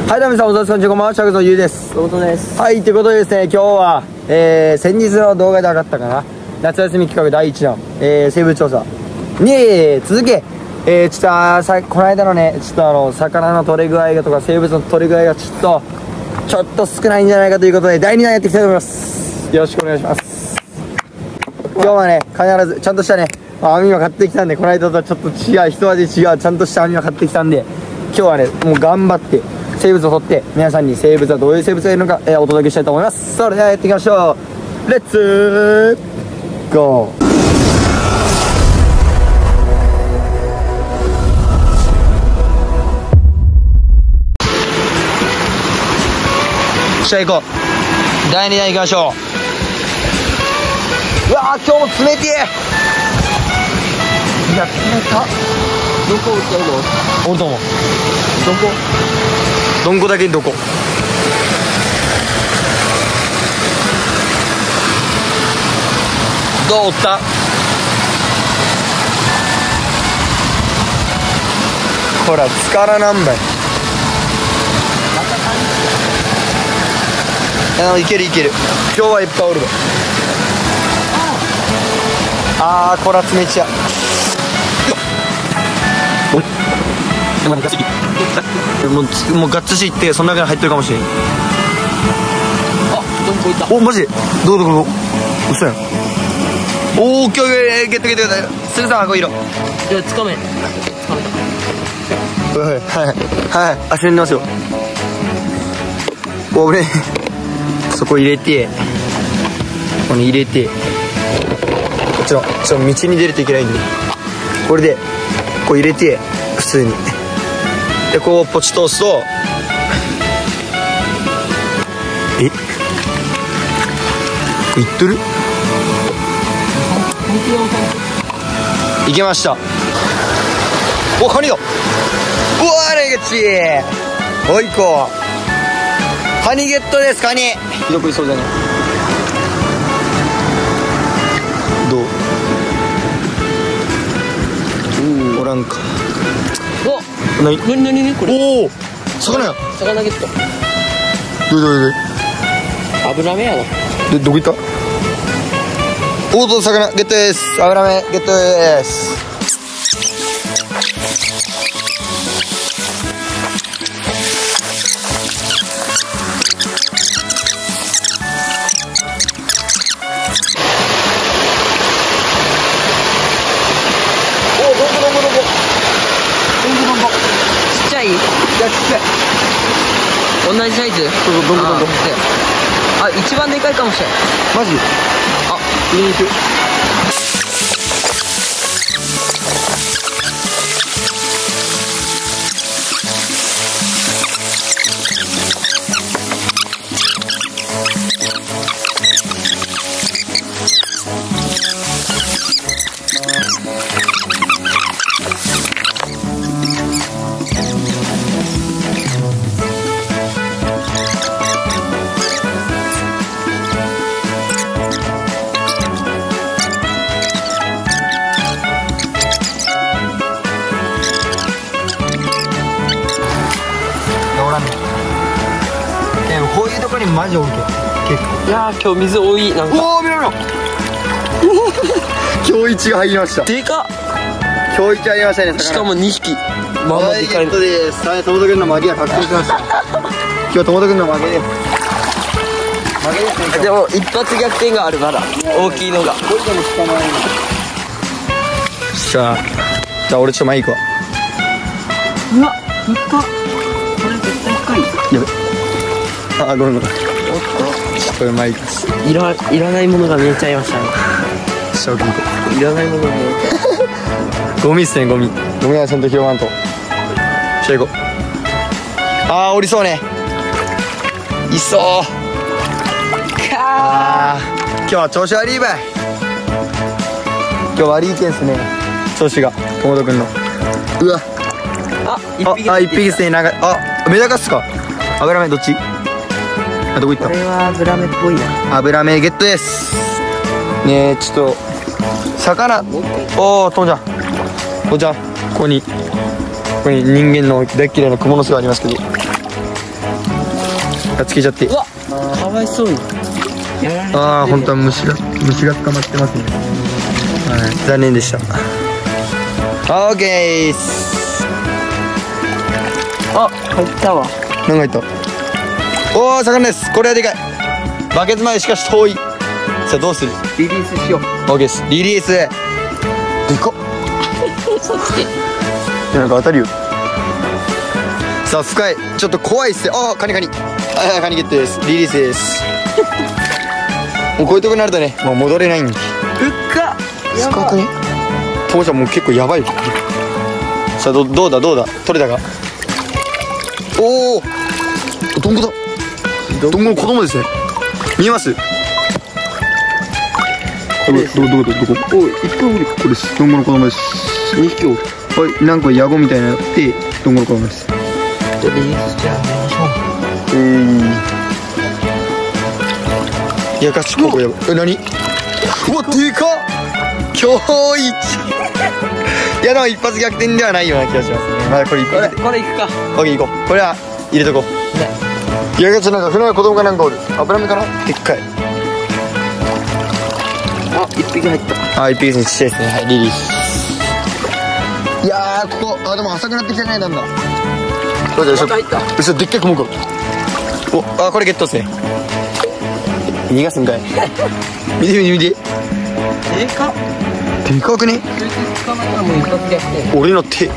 はい、どうも皆さん、お疲れ様です。こんにちは、シャークのゆうです。 どうもです。 はい、ということでですね、今日は、先日の動画で上がったかな、夏休み企画第1弾、生物調査に続け、ちょっとこの間のね、ちょっと魚の取れ具合がとか、生物の取れ具合がちょっと少ないんじゃないかということで、第2弾やっていきたいと思います。よろしくお願いします。今日はね、必ず、ちゃんとしたね、網を買ってきたんで、この間とはちょっと違う、一味違う、ちゃんとした網を買ってきたんで、今日はね、もう頑張って、生物を取って皆さんに生物はどういう生物がいるのか、お届けしたいと思います。それではやっていきましょう。レッツゴー。じゃあ行こう。第2弾行きましょう。うわー、今日も冷てえ。いや、冷た。 どこ売ってるの？ おると思う。 どこ？ どんこだけにどこ？どうおった？ほら、つからなんばい。いけるいける。今日はいっぱいおるわ。あー、こら冷ちゃ。もうガッツシいってその中に入ってるかもしれん。 あ、どこいた。 お、マジどこ嘘やん。おー、今日ゲットすぐさん箱色。 じゃあつかめた。 はい、足にますよ。お、俺そこ入れて、ここに入れて、こっちの道に出るといけないんで、これでこう入れて普通にで、こうポチ通すと、いっとる？いけました。お、カニだ。うわー、レゲッチー。おいこカニゲットです。カニひどくいそうじゃね。どう？おらんか。 お、なにこれ。 おお、魚や。 魚ゲット。 ど油目やろ。 どこ行った？おーと、魚ゲットです。油目ゲットです。 ちっちゃい？いや、ちっちゃい。同じサイズ？ どんこ。 あ、一番でかいかもしれない。 マジ？ あ、 見に行く。こういうところにマジ多いけど結構。 いやー、今日水多い。なんか。 おお、見ろ今日一が入りました。 でかっ。 今日一入りましたね。 しかも2匹。まあまあでかいの。 です。はい、友田君の負けが確定しました。今日は友田君の負けです。負けですね。 でも一発逆転があるから大きいのが。 これでも捕まえる。じゃあ俺ちょっと前行くわ。 うわ、でっか。これ絶対深い。 やべ。あ、ごめん。ちょっと前行く。 いらないものが見えちゃいましたね。 正気行こいらないものが見えちゃう。 う。ゴミっすね、ゴミはちゃんと拾わんと。じゃあ行こう。あー、降りそうね。いそう。あー、今日は調子悪いばい。今日悪いけんすね、調子が。友田君の。うわ。一匹っすね。なんか、メダカっすか？油目どっち？どこ行った？ これは油目っぽいな。 油目ゲットです。ねえ、ちょっと魚。おお、ともちゃん、ここに人間の大っ嫌いな蜘蛛の巣がありますけど、 つけちゃって。 うわ、かわいそうにやられて。 ああ、本当は虫が捕まってますね。はい、残念でした。オーケーす。 あ、入ったわ。 何が入った。おお、魚です。これはでかい。バケツまでしかし遠い。さあどうする。 リリースしよう。 オーケーです。リリース。でかっ。 そっち。 なんか当たるよ。さあ深い。ちょっと怖いっすよ。ああ、カニ。はいはい、カニゲットです。リリースです。もうこういうとこになるとね、もう戻れないんで。 ふっか。 深くね。ともちゃんもう結構やばいよ。さあどうだ取れたか。おお、どんこだ。どんこの子供ですね。見えます。どこ。おい、1個おる。これです。どんこの子供です。2匹おる。はい、なんかヤゴみたいなのってどんこの子供です。 リリースじゃあ何しよう。いや、ガチここやばい。何。うわ、でかっ。今日一。いや、でも一発逆転ではないような気がしますね。まだこれ一発。 これいくか。 オッケー、行こう。これは入れとこう。 ね。 いや、ガチなんか船の子供がなんかおる。脂身かな。でっかい。 あ、一匹入った。 あ、一匹ですね。ちっちゃいですね。はい、リリース。いやー、ここ、あ、でも浅くなってきたね、だんだん。どうじゃ、 また入った。 後ろでっかい雲か。お、あ、これゲットっすね。逃がすんかい。見て。 でかっ。 でかくね。 捕まったらもう一発逆転。 俺の手。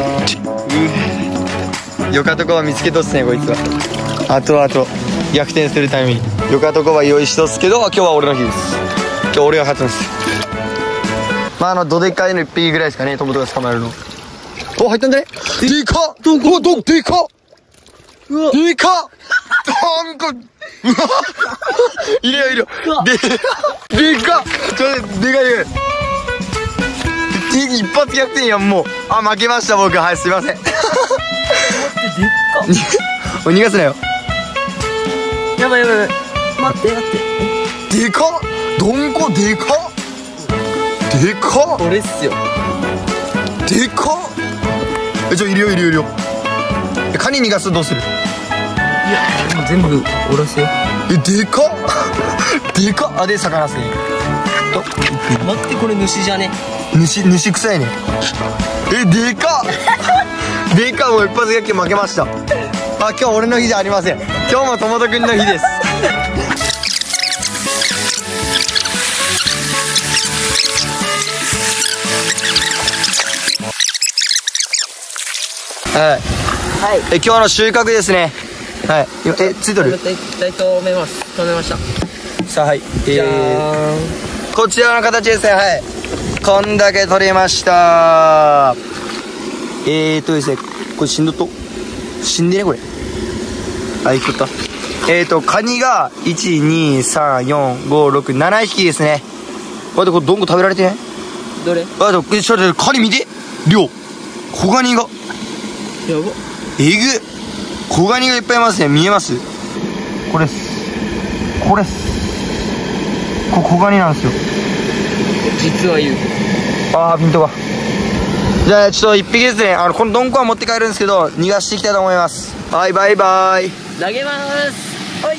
よかとこは見つけとっすね、こいつは。あと逆転するためによかとこは用意しとっすけど、今日は俺の日です。今日俺が勝つんです。まあどでかいの1匹ぐらいですかね、トモトが捕まえるの。お、入ったんじゃね。でかっ。でかっ。でかっ。なんかいるよ。でかっ。ちょっとでかい。一発逆転やん、もう。あ、負けました僕。はい、すいません。逃がすなよ。 やばい。待って。 でかっ。どんこでかっ。 これっすよ。 でかっ。いるよ。カニ逃がすとどうする。 いや、もう全部おろすよ。 でかっ。あ、で魚っすね。 待って、これ主じゃね。 主臭いね。でかっ。もう一発逆転負けました。あ、今日俺の日じゃありません。今日もトモトくんの日です。はい。今日の収穫ですね。はい。ついとる。 止めました。 さあ、はい。 じゃーん。 こちらの形ですね。はい。こんだけ取れました。ですね、これ死んでね、これ。あ、いくった。カニが、1、2、3、4、5、6、7匹ですね。これどんこ食べられてない？ どれ？ あ、ちょっと、カニ見て。量。小ガニが。 やば。 えぐ。小ガニがいっぱいいますね。見えます？これっす。これ小ガニなんですよ。 実は言う。 あー、ピントが。じゃあちょっと1匹ですね。このドンコは持って帰るんですけど、逃がしていきたいと思います。はい、バイバイ。 投げます。はい。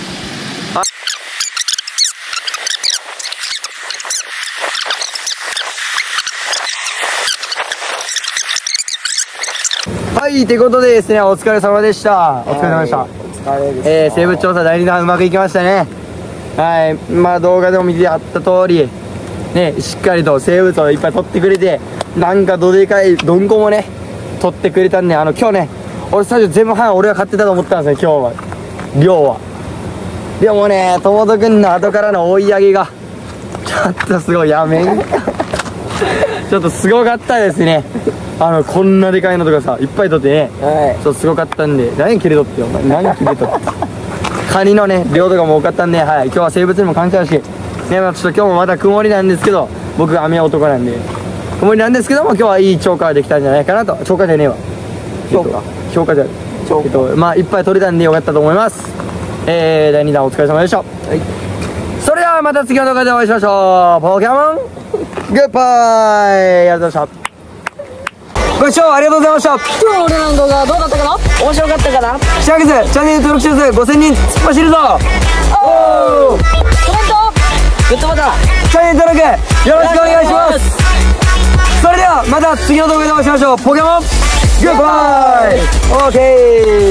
はい、ということでですね、お疲れ様でした。お疲れ様でした。 お疲れでした。 生物調査第2弾うまくいきましたね。はい、まあ動画でも見てあった通り、ね、しっかりと生物をいっぱい撮ってくれて、なんかどでかいどんこもね、撮ってくれたんで、今日ね、俺最初全部半俺が買ってたと思ったんですよ、今日は。量は。でもね、トモトくんの後からの追い上げが、ちょっとすごい、やめん。ちょっとすごかったですね。こんなでかいのとかさ、いっぱい撮ってね、 はい。 ちょっとすごかったんで、何切れとってよ、お前。何切れとって。カニのね、量とかも多かったんで、はい、今日は生物にも感謝だし、ね、まあちょっと今日もまた曇りなんですけど、僕雨男なんで、曇りなんですけども、今日はいい釣果ができたんじゃないかなと。釣果じゃねえわ。評価じゃない。まあいっぱい取れたんでよかったと思います。第2弾お疲れ様でした。はい。それではまた次の動画でお会いしましょう。ポケモングッバイ。ありがとうございました。 ご視聴ありがとうございました。 今日の俺らの動画どうだったかな？面白かったかな？ シャークズチャンネル登録者数5000人突っ走るぞ。おー、 コメントグッドボタンチャンネル登録よろしくお願いします。それではまた次の動画でお会いしましょう。ポケモングッバイ。オーケー。